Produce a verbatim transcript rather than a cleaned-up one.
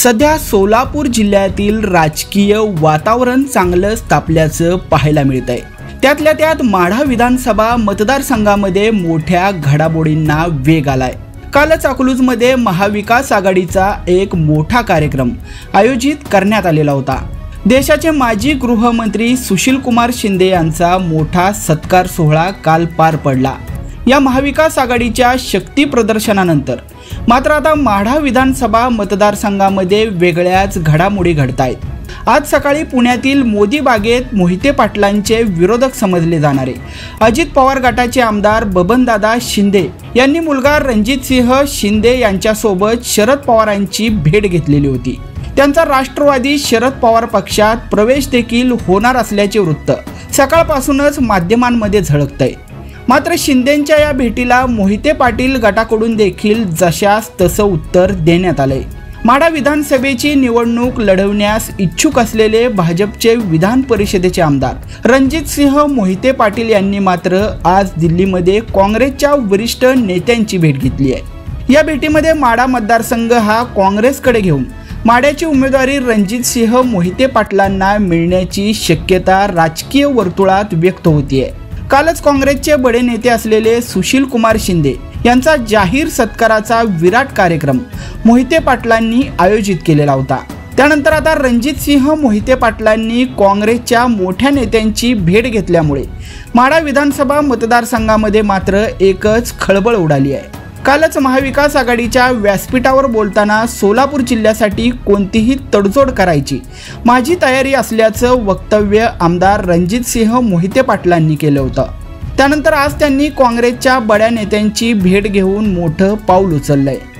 सध्या सोलापूर जिल्ह्यातील राजकीय वातावरण चांगलं तापल्याचं पाहायला मिळत आहे। त्यातल्या त्यात माढा विधानसभा मतदारसंघामध्ये मोठ्या घडामोडींना वेग आलाय। कालच अकलूजमध्ये महाविकास आघाडीचा एक मोठा कार्यक्रम आयोजित करण्यात आलेला होता। देशाचे माजी गृहमंत्री सुशील कुमार शिंदे यांचा मोठा सत्कार सोहळा काल पार पडला। या महाविकास आघाडीच्या शक्ती प्रदर्शनानंतर मात्र आता माढा विधानसभा मतदारसंघामध्ये वेगळ्याच घडामोडी घडतायत। आज सकाळी पुण्यातील मोदी बागेत मोहिते पाटलांचे विरोधक समजले जाणारे अजित पवार गटाचे आमदार बबनदादा शिंदे यांनी मुलगा रणजितसिंह शिंदे यांच्यासोबत शरद पवारांची भेट घेतलेली होती। त्यांचा राष्ट्रवादी शरद पवार पक्षात प्रवेश देखील होणार असल्याचे वृत्त सकाळपासूनच माध्यमांमध्ये झळकतंय। मात्र शिंदेंच्या या भेटीला मोहिते पाटील गटाकडून देखील जशास तसं उत्तर देण्यात आलंय। माढा विधानसभेची निवडणूक लढवण्यास इच्छुक असलेले भाजपचे विधान परिषदेचे आमदार रणजितसिंह मोहिते पाटील यांनी मात्र आज दिल्लीमध्ये काँग्रेसच्या वरिष्ठ नेत्यांची भेट घेतली आहे। या भेटीमध्ये माढा मतदारसंघ हा काँग्रेसकडे घेऊन माढ्याची उमेदवारी रणजितसिंह मोहिते पाटलांना मिळण्याची शक्यता राजकीय वर्तुळात व्यक्त होतीये। कालच काँग्रेसचे बडे नेते असलेले सुशील कुमार शिंदे यांचा जाहीर सत्काराचा विराट कार्यक्रम मोहिते पाटलांनी आयोजित केलेला होता। त्यानंतर आता रणजितसिंह मोहिते पाटलांनी काँग्रेसच्या मोठ्या नेत्यांची भेट घेतल्यामुळे माढा विधानसभा मतदारसंघामध्ये मात्र एकच खळबळ उडाली आहे। कालच महाविकास आघाडीच्या व्यासपीठावर बोलताना सोलापूर जिल्ह्यासाठी कोणतीही तडजोड करायची माझी तयारी असल्याचं वक्तव्य आमदार रणजितसिंह मोहिते पाटलांनी केलं होतं। त्यानंतर आज त्यांनी काँग्रेसच्या बड्या नेत्यांची भेट घेऊन मोठं पाऊल उचललंय।